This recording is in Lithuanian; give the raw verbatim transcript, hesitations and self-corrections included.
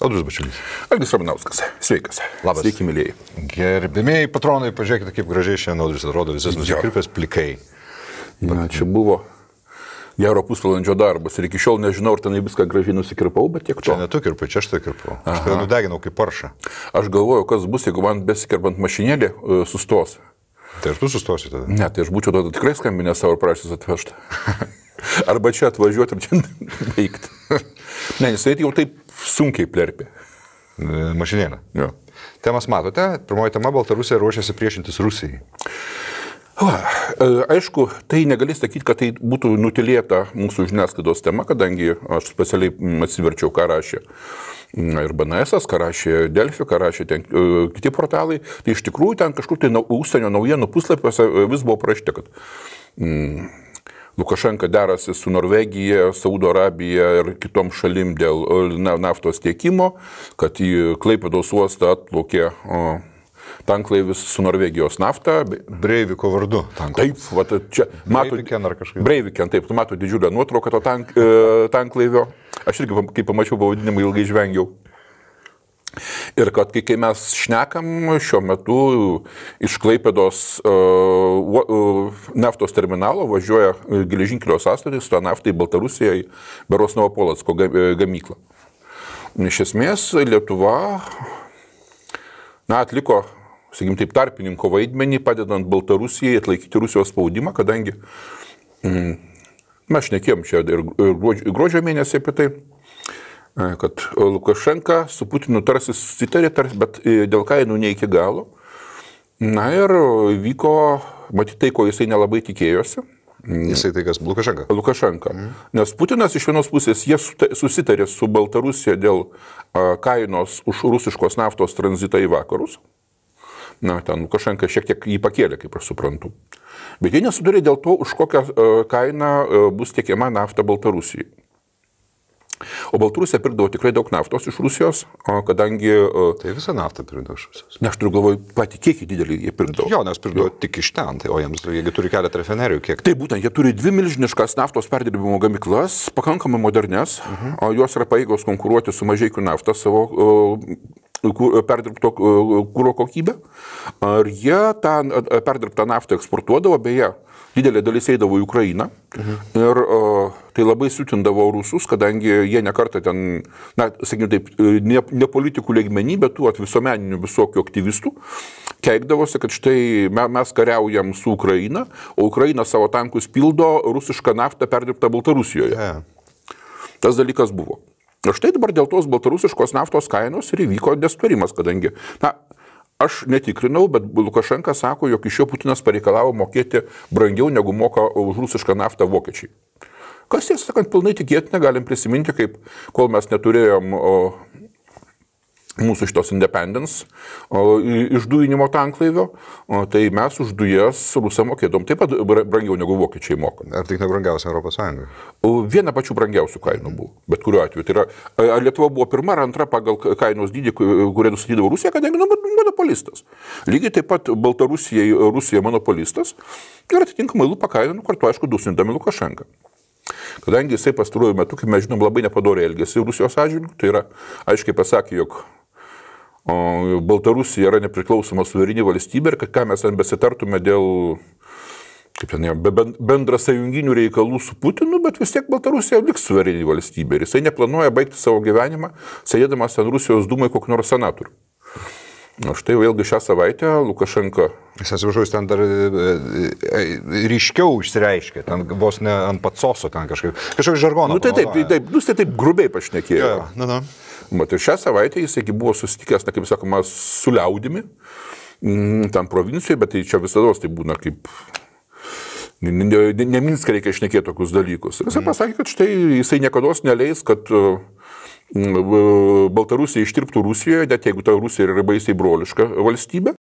Audrius Bačiulis. Algis Ramanauskas. Sveikas. Labas. Sveiki, mylėjai. Gerbimieji patronai, pažiūrėkite, kaip gražiai šiandien Audrius atrodo, visas nusikirpęs plikai. Na, čia buvo gero pusvalandžio darbas ir iki šiol nežinau, ar tenai viską gražiai nusikirpau, bet tiek to. Čia ne tu kirpai, čia aš tai kirpau. Aš tai nudeginau kaip paršą. Aš galvoju, kas bus, jeigu man besikirpant mašinėlį uh, sustos. Tai ir tu sustosi tada? Ne, tai aš būčiau tada tikrai skambinęs savo prašęs atvežti. Arba čia atvažiuoti ir čia veikti. Ne, jis jau taip sunkiai plerpė. Mašinėlė. Jo. Temas matote, pirmoji tema, Baltarusija ruošiasi priešintis Rusijai. Va, aišku, tai negali sakyti, kad tai būtų nutilėta mūsų žiniasklaidos tema, kadangi aš specialiai atsiverčiau, ką rašė ir B N S, ką rašė Delfi, ką rašė ten kiti portalai. Tai iš tikrųjų ten kažkur tai užsienio naujienų puslapiuose vis buvo parašyta, kad mm, Lukašenka derasi su Norvegija, Saudo Arabija ir kitom šalim dėl naftos tiekimo, kad į Klaipėdos uostą atplaukė o, tanklaivis su Norvegijos nafta. Breiviko vardu. Taip, va, čia mato, Breiviken ar kažkaip. Breiviken, taip, tu mato didžiulę nuotrauką to tank, e, tanklaivio. Aš irgi, kai pamačiau pavadinimą, ilgai žvengiau. Ir kad kai mes šnekam šiuo metu iš Klaipėdos uh, uh, naftos terminalo važiuoja geležinkelio sąstatis su tą naftą į Baltarusiją į Beros Novopolocko gamyklą. Iš esmės Lietuva na, atliko, sakykim taip, tarpininko vaidmenį, padedant Baltarusijai atlaikyti Rusijos spaudimą, kadangi mm, mes šnekėjom čia ir gruodžio, gruodžio mėnesį apie tai, kad Lukašenka su Putinu tarsi susitarė, tarsi, bet dėl kainų ne iki galo. Na ir vyko, matyti tai, ko jisai nelabai tikėjosi. Jisai tai kas, Lukašenka? Lukašenka. Mm. Nes Putinas iš vienos pusės, jie susitarė su Baltarusija dėl kainos už rusiškos naftos tranzitą į vakarus. Na, ten Lukašenka šiek tiek jį pakėlė, kaip aš suprantu. Bet jie nesudarė dėl to, už kokią kainą bus tiekiama nafta Baltarusijai. O Baltarusija pirkdavo tikrai daug naftos iš Rusijos, kadangi... Tai visą naftą pirkdavo iš Rusijos. Ne, aš turiu galvoj, patį kiekį didelį jie pirkdavo. Jo, nes pirkdavo tik iš ten, tai, o jiems, jie turi keletą rafinerijų, kiek... Tai būtent, jie turi dvi milžiniškas naftos perdirbimo gamyklas, pakankamai modernes, uh-huh. O jos yra pajėgos konkuruoti su Mažeikių nafta savo uh, perdirbto kuro kokybę. Ir jie tą perdirbtą naftą eksportuodavo, beje, didelė dalis eidavo į Ukrainą. Mhm. Ir uh, tai labai siutindavo rusus, kadangi jie nekartą ten, na, sakykime taip, ne, ne politikų lygmenį, bet tų visuomeninių visokių aktyvistų, keikdavosi, kad štai mes kariaujam su Ukraina, o Ukraina savo tankus pildo rusišką naftą perdirbtą Baltarusijoje. Yeah. Tas dalykas buvo. Ir štai dabar dėl tos baltarusiškos naftos kainos ir įvyko nesutarimas, kadangi, na, aš netikrinau, bet Lukašenka sako, jog iš jo Putinas pareikalavo mokėti brangiau negu moka už rusišką naftą vokiečiai. Kas, tiesą sakant, pilnai tikėtina, galim prisiminti, kaip kol mes neturėjom o, mūsų šitos Independence o, iš dujinimo tanklaivio, o, tai mes už dujas rusą mokėdom taip pat brangiau negu vokiečiai moka. Ar tik nebrangiausia Europos Sąjungoje? Viena pačių brangiausių kainų buvo, bet kuriuo atveju. Tai yra, ar Lietuva buvo pirma ar antra pagal kainos dydį, kurią nustatydavo Rusija, kadangi nu, monopolistas. Lygiai taip pat Baltarusijai Rusija monopolistas ir atitinkamai lūpa kainą, kartu aišku dusindami Lukašenką. Kadangi jisai pastaruoju metu, kaip mes žinom, labai nepadoriai elgėsi Rusijos atžvilgiu, tai yra aiškiai pasakė, jog o, Baltarusija yra nepriklausoma suvereni valstybė ir kad ką mes ten besitartume dėl kaip ten, bendrasąjunginių reikalų su Putinu, bet vis tiek Baltarusija liks suvereni valstybė ir jisai neplanuoja baigti savo gyvenimą, sėdėdamas ten Rusijos dūmai kokį nors senatorių. O štai vėlgi šią savaitę Lukašenka... Jis atsiprašau, jis ten dar ryškiau išsireiškė, ten vos ne ant patsoso ten kažkaip, kažkaip žargoną. Nu tai taip, taip, nu, tai taip grubiai pašnekėjo. Ja, na, na. Mat, ir šią savaitę jis buvo susitikęs, na, kaip sakoma, su liaudimi, ten provincijoje, bet tai čia visada tai būna kaip... Ne, ne, ne Minske reikia šnekėti tokius dalykus. Ir jisai pasakė, kad štai jisai niekados neleis, kad Baltarusija ištirptų Rusijoje, net jeigu ta Rusija yra baisiai broliška valstybė.